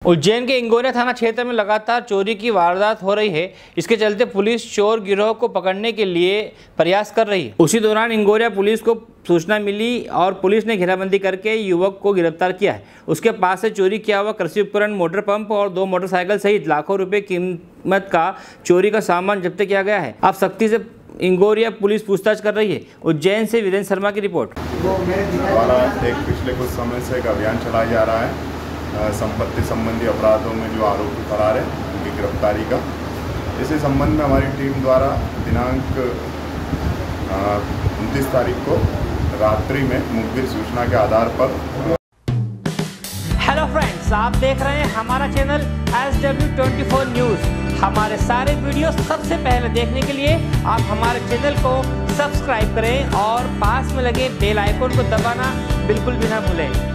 उज्जैन के इंगोरिया थाना क्षेत्र में लगातार चोरी की वारदात हो रही है। इसके चलते पुलिस चोर गिरोह को पकड़ने के लिए प्रयास कर रही है। उसी दौरान इंगोरिया पुलिस को सूचना मिली और पुलिस ने घेराबंदी करके युवक को गिरफ्तार किया है। उसके पास से चोरी किया हुआ कृषि उपकरण, मोटर पंप और 2 मोटरसाइकिल सहित लाखों रुपए कीमत का चोरी का सामान जब्त किया गया है। अब सख्ती से इंगोरिया पुलिस पूछताछ कर रही है। उज्जैन से वीरेंद्र शर्मा की रिपोर्ट। पिछले कुछ समय से एक अभियान चलाया जा रहा है संपत्ति संबंधी अपराधों में जो आरोपी फरार है उनकी गिरफ्तारी का। इसी संबंध में हमारी टीम द्वारा दिनांक 29 तारीख को रात्रि में मुखबिर सूचना के आधार पर। हेलो फ्रेंड्स, आप देख रहे हैं हमारा चैनल SW24 न्यूज़। हमारे सारे वीडियो सबसे पहले देखने के लिए आप हमारे चैनल को सब्सक्राइब करें और पास में लगे बेल आइकन को दबाना बिल्कुल भी ना भूलें।